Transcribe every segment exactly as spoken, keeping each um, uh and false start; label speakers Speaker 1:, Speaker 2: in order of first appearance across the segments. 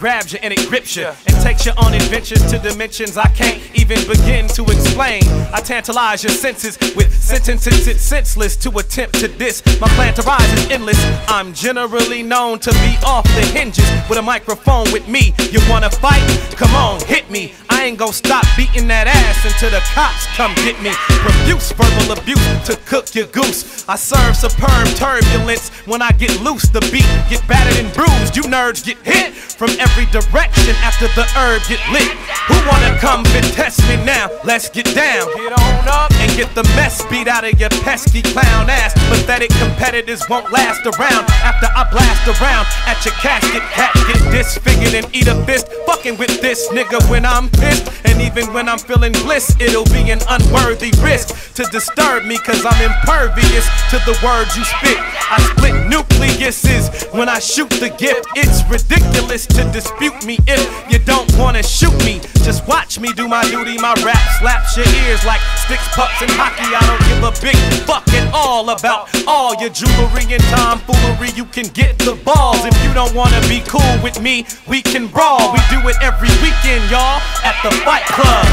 Speaker 1: grabs you and it grips you and takes you on adventures to dimensions I can't even begin to explain. I tantalize your senses with sentences it's senseless to attempt to diss. My plan to rise is endless. I'm generally known to be off the hinges with a microphone with me. You wanna fight? Come on, hit me. I ain't gon' stop beating that ass until the cops come get me. Profuse verbal abuse to cook your goose. I serve superb turbulence when I get loose. The beat get battered and bruised. You nerds get hit from every direction after the herb get lit. Who wanna come and test me now? Let's get down. Get on up and get the mess beat out of your pesky clown ass. Pathetic competitors won't last around after I blast around at your casket. Cat get disfigured and eat a fist. Fucking with this nigga when I'm pissed. And even when I'm feeling bliss, it'll be an unworthy risk to disturb me, cause I'm impervious to the words you spit. I split nucleuses when I shoot the gift. It's ridiculous to dispute me if you don't wanna shoot me. Just watch me do my duty. My rap slaps your ears like sticks, pucks, and hockey. I don't give a big fuck at all about all your jewelry and tomfoolery. You can get the balls. If you don't wanna be cool with me, we can brawl. We do it every weekend, y'all, at the Fight Club.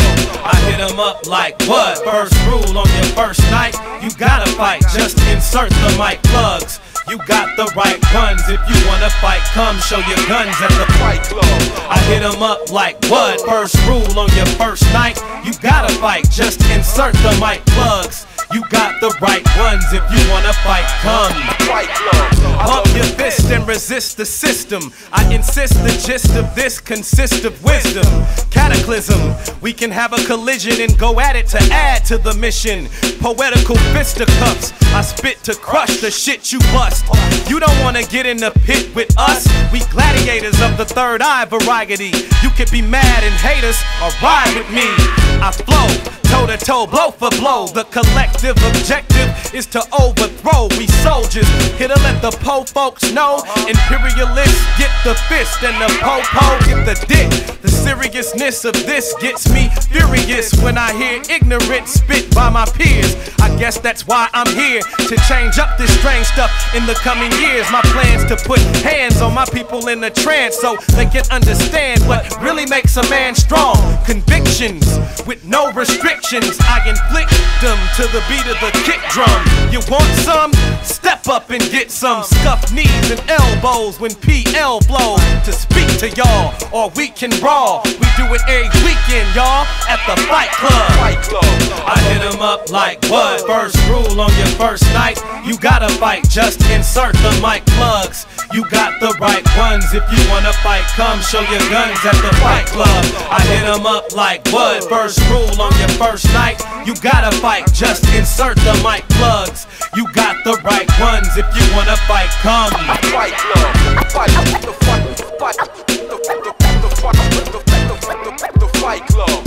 Speaker 1: I hit 'em up like what? First rule on your first night, you gotta fight. Just insert the mic plugs. You got the right ones. If you wanna fight, come show your guns at the Fight Club. I hit 'em up like what? First rule on your first night, you gotta fight. Just insert the mic plugs. You got the right ones. If you wanna fight, come Fight Club. Pump your fist and resist the system. I insist the gist of this consists of wisdom. Cataclysm, we can have a collision and go at it to add to the mission. Poetical fisticuffs, I spit to crush the shit you bust. You don't wanna get in the pit with us. We gladiators of the third eye variety. You could be mad and hate us or ride with me. I flow toe to toe, blow for blow. The collective objective is to overthrow. We soldiers here to let the po folks know. Imperialists get the fist and the po-po get the dick. The seriousness of this gets me furious when I hear ignorant spit by my peers. I guess that's why I'm here, to change up this strange stuff in the coming years. My plan's to put hands on my people in a trance so they can understand what really makes a man strong. Convictions with no restrictions. I inflict them to the beat of the kick drum. You want some? Step up and get some. Scuff knees and elbows when P L blows to speak to y'all, or we can brawl. We do it every weekend, y'all, at the Fight Club. Fight Club. I hit 'em up like what? First rule on your first night, you gotta fight. Just insert the mic plugs. You got the right ones. If you wanna fight, come show your guns at the Fight Club. I hit 'em up like what? First rule on your first night, you gotta fight. Just insert the mic plugs. You got the right ones. If you wanna fight, come Fight Club. Fight the fight, fight the the the the fight the the the the Fight Club.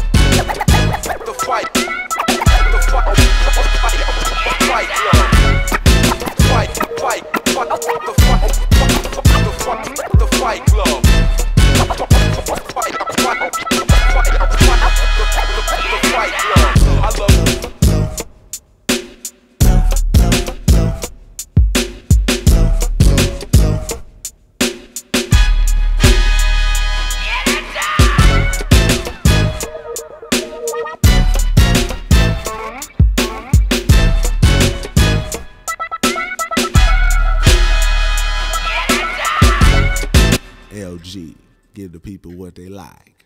Speaker 1: The fight, the fight, Fight Club. Fight, fight, fight the fight, the fight, the Fight Club. Fight, fight, the Fight Club. I love it.
Speaker 2: L G, give the people what they like.